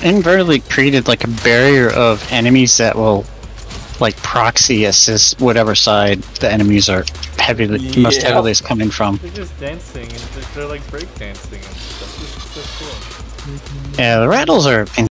inadvertently created like a barrier of enemies that will like proxy assist whatever side the enemies are most heavily is coming from. They're just dancing and they're like break dancing and stuff. This is so cool. Yeah, the Rattles are